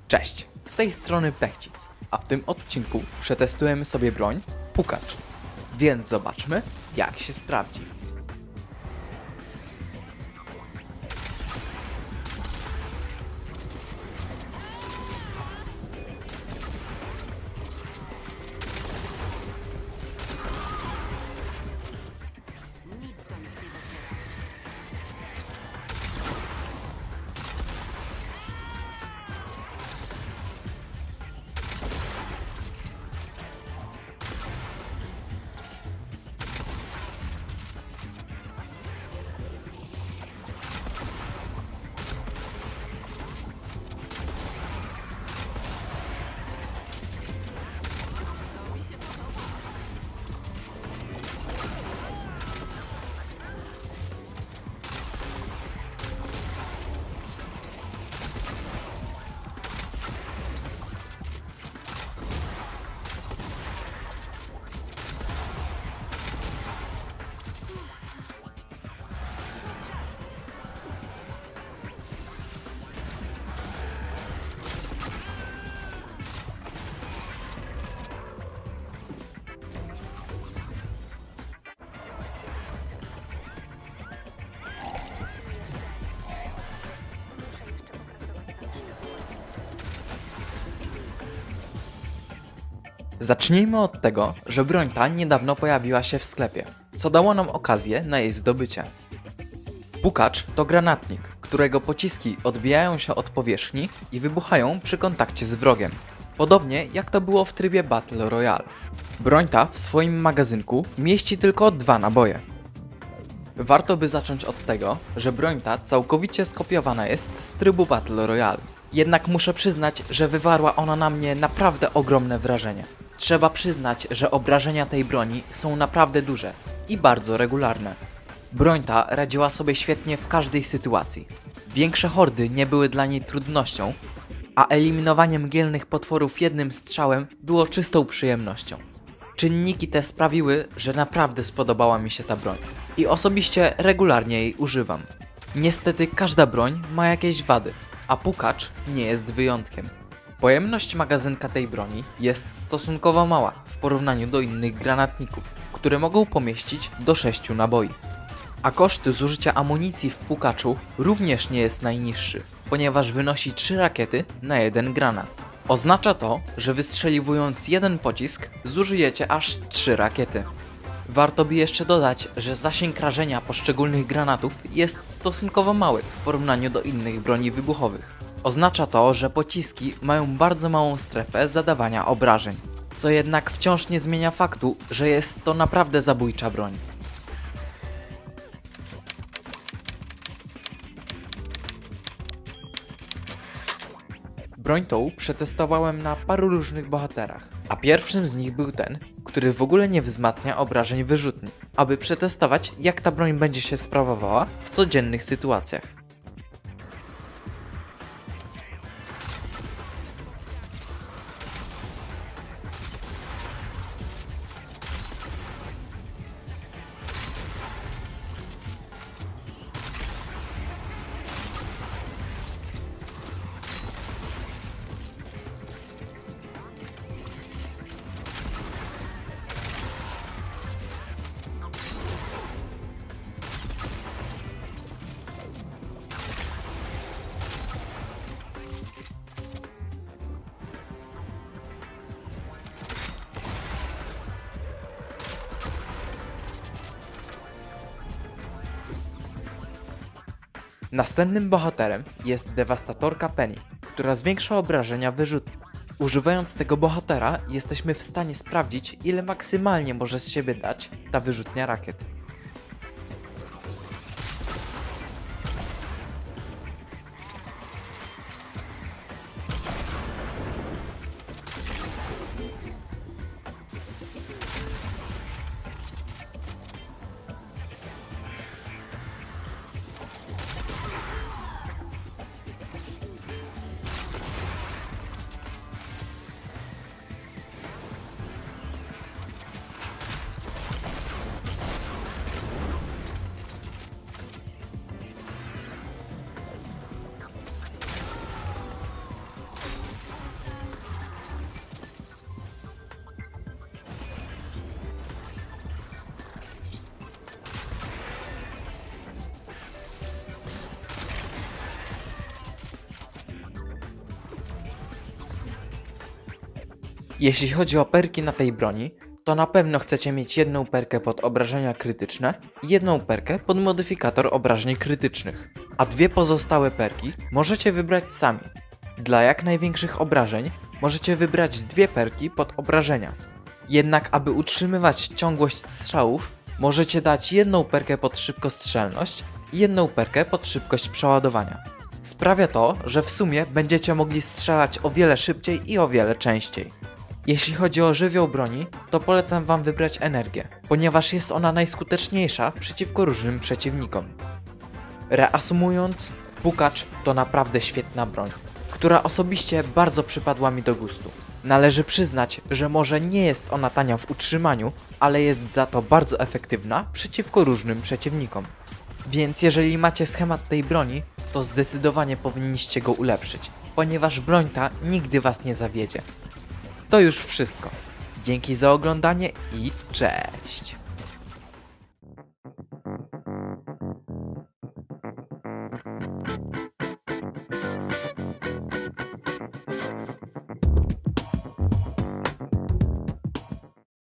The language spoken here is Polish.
Cześć, z tej strony Pechcic, a w tym odcinku przetestujemy sobie broń Pukacz. Więc zobaczmy, jak się sprawdzi. Zacznijmy od tego, że broń ta niedawno pojawiła się w sklepie, co dało nam okazję na jej zdobycie. Pukacz to granatnik, którego pociski odbijają się od powierzchni i wybuchają przy kontakcie z wrogiem, podobnie jak to było w trybie Battle Royale. Broń ta w swoim magazynku mieści tylko 2 naboje. Warto by zacząć od tego, że broń ta całkowicie skopiowana jest z trybu Battle Royale. Jednak muszę przyznać, że wywarła ona na mnie naprawdę ogromne wrażenie. Trzeba przyznać, że obrażenia tej broni są naprawdę duże i bardzo regularne. Broń ta radziła sobie świetnie w każdej sytuacji. Większe hordy nie były dla niej trudnością, a eliminowanie mgielnych potworów jednym strzałem było czystą przyjemnością. Czynniki te sprawiły, że naprawdę spodobała mi się ta broń i osobiście regularnie jej używam. Niestety każda broń ma jakieś wady, a Pukacz nie jest wyjątkiem. Pojemność magazynka tej broni jest stosunkowo mała w porównaniu do innych granatników, które mogą pomieścić do 6 naboi. A koszt zużycia amunicji w Pukaczu również nie jest najniższy, ponieważ wynosi 3 rakiety na 1 granat. Oznacza to, że wystrzeliwując jeden pocisk zużyjecie aż 3 rakiety. Warto by jeszcze dodać, że zasięg rażenia poszczególnych granatów jest stosunkowo mały w porównaniu do innych broni wybuchowych. Oznacza to, że pociski mają bardzo małą strefę zadawania obrażeń, co jednak wciąż nie zmienia faktu, że jest to naprawdę zabójcza broń. Broń tą przetestowałem na paru różnych bohaterach, a pierwszym z nich był ten, który w ogóle nie wzmacnia obrażeń wyrzutni, aby przetestować, jak ta broń będzie się sprawowała w codziennych sytuacjach. Następnym bohaterem jest dewastatorka Penny, która zwiększa obrażenia wyrzutni. Używając tego bohatera jesteśmy w stanie sprawdzić, ile maksymalnie może z siebie dać ta wyrzutnia rakiet. Jeśli chodzi o perki na tej broni, to na pewno chcecie mieć jedną perkę pod obrażenia krytyczne i jedną perkę pod modyfikator obrażeń krytycznych, a dwie pozostałe perki możecie wybrać sami. Dla jak największych obrażeń możecie wybrać dwie perki pod obrażenia. Jednak aby utrzymywać ciągłość strzałów, możecie dać jedną perkę pod szybkostrzelność i jedną perkę pod szybkość przeładowania. Sprawia to, że w sumie będziecie mogli strzelać o wiele szybciej i o wiele częściej. Jeśli chodzi o żywioł broni, to polecam wam wybrać energię, ponieważ jest ona najskuteczniejsza przeciwko różnym przeciwnikom. Reasumując, Pukacz to naprawdę świetna broń, która osobiście bardzo przypadła mi do gustu. Należy przyznać, że może nie jest ona tania w utrzymaniu, ale jest za to bardzo efektywna przeciwko różnym przeciwnikom. Więc jeżeli macie schemat tej broni, to zdecydowanie powinniście go ulepszyć, ponieważ broń ta nigdy was nie zawiedzie. To już wszystko. Dzięki za oglądanie i cześć!